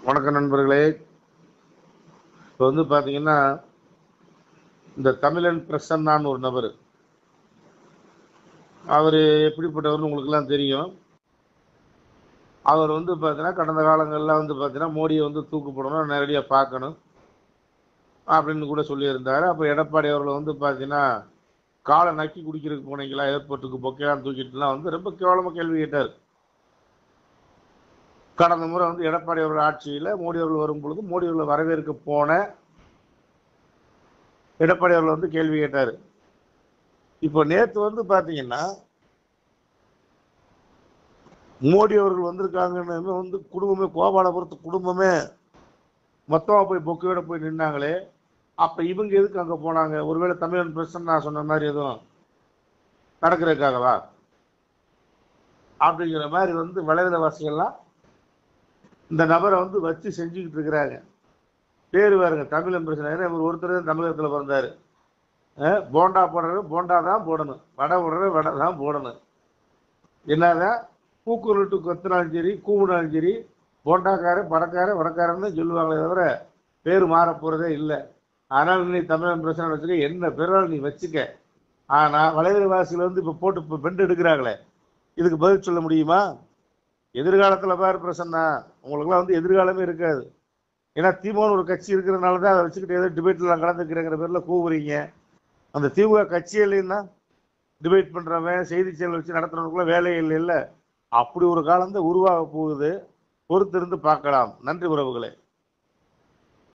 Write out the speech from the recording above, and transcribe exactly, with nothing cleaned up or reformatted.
வணக்கம் நண்பர்களே. இப்போ வந்து பார்த்தீங்கன்னா, இந்த தமிழன் பிரசன்னான்னு ஒரு நபர். அவர் எப்படிப்பட்டவர்னு உங்களுக்கெல்லாம் தெரியும். அவர் வந்து பார்த்தீங்கன்னா, கடந்த காலங்கள்ல வந்து பார்த்தீங்கன்னா, மோடியை வந்து தூக்கு போடணும், நேரடியா பார்க்கணும் அப்படின்னு கூட சொல்லியிருந்தாரு. அப்ப எடப்பாடி அவர்கள் வந்து பார்த்தீங்கன்னா, காலை நக்கி குடிக்கிறதுக்கு போனீங்களா? ஏர்போர்ட்டுக்கு பொக்கைலாம் தூக்கிட்டுலாம் வந்து ரொம்ப கேவலமா கேள்வி கேட்டார். கடந்த முறை வந்து எடப்பாடி அவர்கள் ஆட்சியில மோடி அவர்கள் வரும் பொழுது மோடி அவர்களை வரவேற்க போன எடப்பாடி அவர்கள் வந்து கேள்வி கேட்டாரு. இப்போ நேத்து வந்து பாத்தீங்கன்னா, மோடி அவர்கள் வந்திருக்காங்கன்னு வந்து குடும்பமே, கோபாலபுரத்து குடும்பமே மொத்தமா போய் பொக்கையோட போய் நின்னாங்களே, அப்ப இவங்க எதுக்கு அங்க போனாங்க? ஒருவேளை தமிழன் பிரசன் நான் சொன்ன மாதிரி எதுவும் நடக்கிறதுக்காகவா? அப்படிங்கிற மாதிரி வந்து வலைதளவாசிகள்லாம் இந்த நபரை வந்து வச்சு செஞ்சுக்கிட்டு இருக்கிறாங்க. பேரு பாருங்க, தமிழன் பிரச்சனை. ஏன்னா இவர் ஒருத்தர் தான் தமிழகத்துல பிறந்தாரு. அஹ் போண்டா போடுறது போண்டா தான் போடணும், வடை போடுறது வடை தான் போடணும். என்னதான் கூக்குரட்டு கொத்தினாலும் சரி, கூவினாலும் சரி, போண்டாக்காரன் படக்காரன் வடக்காரன்னு சொல்லுவாங்களே தவிர பேர் மாற போறதே இல்லை. ஆனால் நீ தமிழன் பிரச்சனை வச்சுக்க, என்ன பேரால் நீ வச்சுக்க. ஆனா வலைதளவாசிகள் வந்து இப்ப போட்டு இப்ப பெண்டு எடுக்கிறாங்களே, இதுக்கு பதில் சொல்ல முடியுமா? எதிர்காலத்துல பாரு பிரசன்னா, உங்களுக்குலாம் வந்து எதிர்காலமே இருக்காது. ஏன்னா திமுக ஒரு கட்சி இருக்கிறதுனால தான் அதை வச்சுக்கிட்டு ஏதோ டிபேட்ல கலந்துக்கிறேங்கிற பேர்ல கூவுறீங்க. அந்த திமுக கட்சியிலையும் டிபேட் பண்றவன், செய்தி சேனல் வச்சு நடத்துறவங்களுக்குள்ள வேலை இல்லை. அப்படி ஒரு காலம் தான் உருவாக போகுது. பொறுத்திருந்து பார்க்கலாம். நன்றி உறவுகளே.